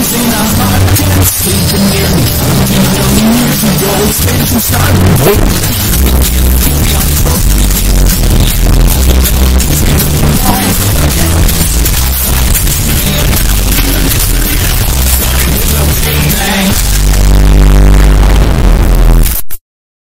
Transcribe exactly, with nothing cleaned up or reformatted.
in a heart, can't sleep near me. You know, years ago, space and started waiting.